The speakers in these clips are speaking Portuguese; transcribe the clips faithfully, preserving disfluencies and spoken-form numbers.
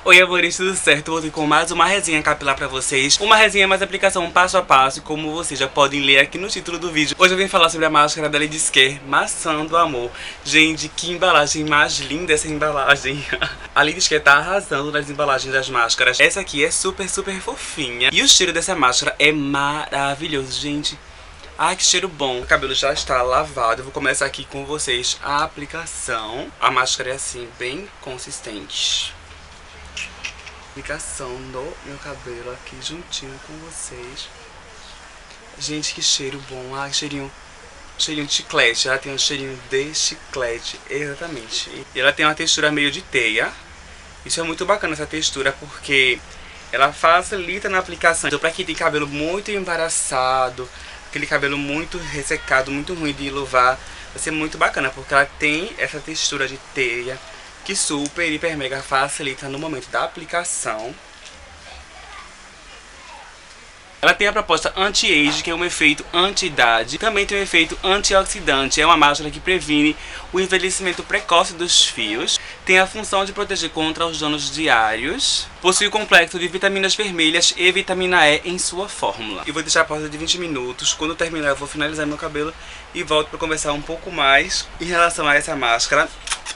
Oi amores, tudo certo? Voltei com mais uma resenha capilar pra vocês. Uma resenha mais aplicação passo a passo, como vocês já podem ler aqui no título do vídeo. Hoje eu vim falar sobre a máscara da Lady Scare, Maçã do Amor. Gente, que embalagem mais linda essa embalagem. A Lady Scare tá arrasando nas embalagens das máscaras. Essa aqui é super, super fofinha. E o cheiro dessa máscara é maravilhoso, gente. Ai, que cheiro bom. O cabelo já está lavado. Eu vou começar aqui com vocês a aplicação. A máscara é assim, bem consistente. Aplicação do meu cabelo aqui juntinho com vocês. Gente, que cheiro bom. Ai, cheirinho, cheirinho de chiclete. Ela tem um cheirinho de chiclete, exatamente. E ela tem uma textura meio de teia. Isso é muito bacana, essa textura, porque ela facilita na aplicação. Então pra quem tem cabelo muito embaraçado, aquele cabelo muito ressecado, muito ruim de lavar, vai ser muito bacana, porque ela tem essa textura de teia que super, hiper, mega facilita no momento da aplicação. Ela tem a proposta anti-age, que é um efeito anti-idade. Também tem um efeito antioxidante. É uma máscara que previne o envelhecimento precoce dos fios. Tem a função de proteger contra os danos diários. Possui o complexo de vitaminas vermelhas e vitamina E em sua fórmula. E vou deixar a pausa de vinte minutos. Quando terminar eu vou finalizar meu cabelo e volto para conversar um pouco mais em relação a essa máscara.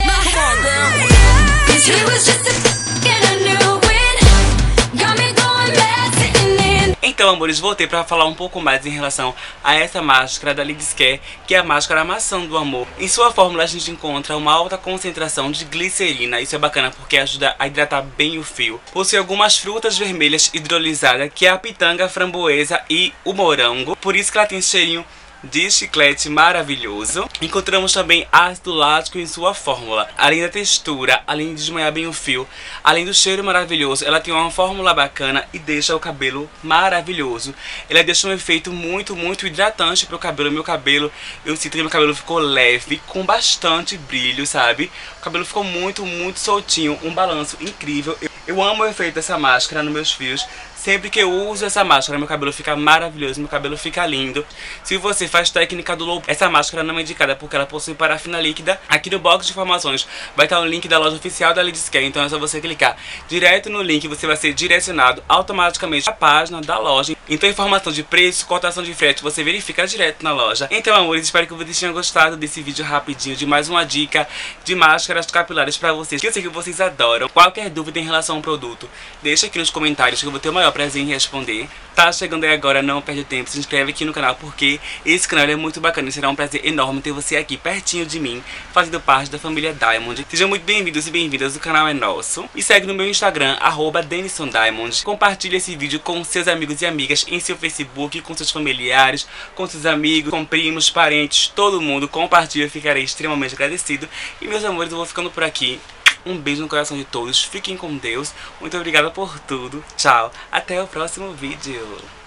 Então, amores, voltei para falar um pouco mais em relação a essa máscara da Lady Scare, que é a máscara Maçã do Amor. Em sua fórmula a gente encontra uma alta concentração de glicerina. Isso é bacana porque ajuda a hidratar bem o fio. Possui algumas frutas vermelhas hidrolisadas, que é a pitanga, a framboesa e o morango. Por isso que ela tem esse cheirinho de chiclete maravilhoso. Encontramos também ácido lático em sua fórmula. Além da textura, além de desmanhar bem o fio, além do cheiro maravilhoso, ela tem uma fórmula bacana e deixa o cabelo maravilhoso. Ela deixa um efeito muito, muito hidratante pro cabelo. Meu cabelo, eu sinto que meu cabelo ficou leve, com bastante brilho, sabe? O cabelo ficou muito, muito soltinho, um balanço incrível. Eu, eu amo o efeito dessa máscara nos meus fios. Sempre que eu uso essa máscara, meu cabelo fica maravilhoso, meu cabelo fica lindo. Se você faz técnica do low, essa máscara não é indicada porque ela possui parafina líquida. Aqui no box de informações vai estar o link da loja oficial da Lady Scare, então é só você clicar direto no link, você vai ser direcionado automaticamente à página da loja. Então informação de preço, cotação de frete, você verifica direto na loja. Então, amores, espero que vocês tenham gostado desse vídeo rapidinho, de mais uma dica de máscaras capilares pra vocês, que eu sei que vocês adoram. Qualquer dúvida em relação ao produto, deixa aqui nos comentários que eu vou ter o maior prazer em responder. Tá chegando aí agora, não perde tempo, se inscreve aqui no canal porque esse canal é muito bacana e será um prazer enorme ter você aqui pertinho de mim, fazendo parte da família Diamond. Sejam muito bem-vindos e bem-vindas, o canal é nosso. E segue no meu Instagram, arroba Denison Diamond. Compartilhe esse vídeo com seus amigos e amigas em seu Facebook, com seus familiares, com seus amigos, com primos, parentes, todo mundo. Compartilha, eu ficarei extremamente agradecido. E meus amores, eu vou ficando por aqui. Um beijo no coração de todos, fiquem com Deus, muito obrigada por tudo, tchau, até o próximo vídeo.